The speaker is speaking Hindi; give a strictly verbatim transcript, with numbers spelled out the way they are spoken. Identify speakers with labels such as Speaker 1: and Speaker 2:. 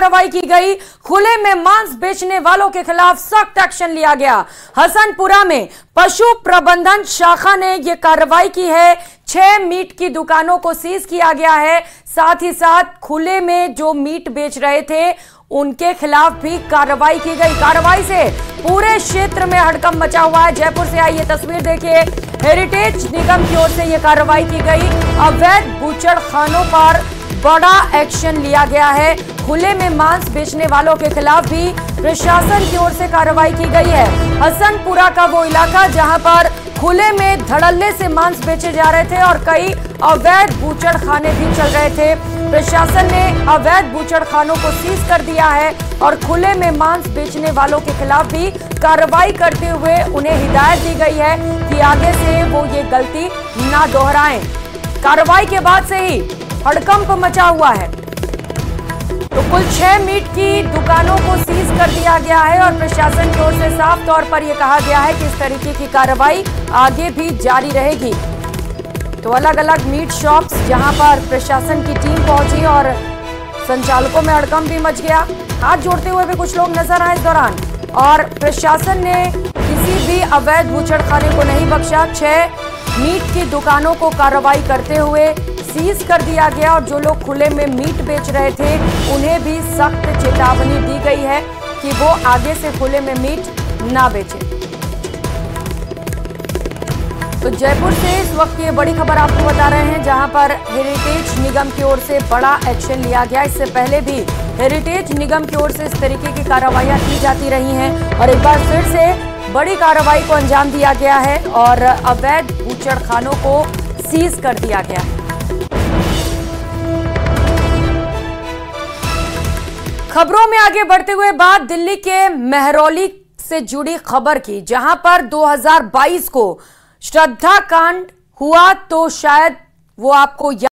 Speaker 1: कार्रवाई की गई। खुले में मांस बेचने वालों के खिलाफ सख्त एक्शन लिया गया। हसनपुरा में पशु प्रबंधन शाखा ने यह कार्रवाई की है। छह मीट की दुकानों को सीज किया गया है। साथ ही साथ खुले में जो मीट बेच रहे थे उनके खिलाफ भी कार्रवाई की गई। कार्रवाई से पूरे क्षेत्र में हड़कंप मचा हुआ है। जयपुर से आई ये तस्वीर देखिए। हेरिटेज निगम की ओर से यह कार्रवाई की गई। अवैध बूचड़ खानों पर बड़ा एक्शन लिया गया है। खुले में मांस बेचने वालों के खिलाफ भी प्रशासन की ओर से कार्रवाई की गई है। हसनपुरा का वो इलाका जहां पर खुले में धड़ल्ले से मांस बेचे जा रहे थे और कई अवैध बूचड़ खाने भी चल रहे थे। प्रशासन ने अवैध बूचड़ खानों को सीज कर दिया है और खुले में मांस बेचने वालों के खिलाफ भी कार्रवाई करते हुए उन्हें हिदायत दी गई है कि आगे से वो ये गलती ना दोहराएं। कार्रवाई के बाद से ही हड़कंप मचा हुआ है। तो कुल छह मीट की दुकानों को सीज कर दिया गया है और प्रशासन की ओर से साफ तौर पर यह कहा गया है कि इस तरीके की कार्रवाई आगे भी जारी रहेगी। तो अलग अलग मीट शॉप्स जहां पर प्रशासन की टीम पहुंची और संचालकों में हड़कंप भी मच गया। हाथ जोड़ते हुए भी कुछ लोग नजर आए इस दौरान और प्रशासन ने किसी भी अवैध बूचड़खाने को नहीं बख्शा। छह मीट की दुकानों को कार्रवाई करते हुए सीज कर दिया गया और जो लोग खुले में मीट बेच रहे थे उन्हें भी सख्त चेतावनी दी गई है कि वो आगे से खुले में मीट ना बेचें। तो जयपुर से इस वक्त ये बड़ी खबर आपको बता रहे हैं जहां पर हेरिटेज निगम की ओर से बड़ा एक्शन लिया गया। इससे पहले भी हेरिटेज निगम की ओर से इस तरीके की कार्रवाइयां की जाती रही हैं और एक बार फिर से बड़ी कार्रवाई को अंजाम दिया गया है और अवैध बूचड़खानों को सीज कर दिया गया है। खबरों में आगे बढ़ते हुए बात दिल्ली के मेहरौली से जुड़ी खबर की, जहां पर दो हज़ार बाईस को श्रद्धा कांड हुआ तो शायद वो आपको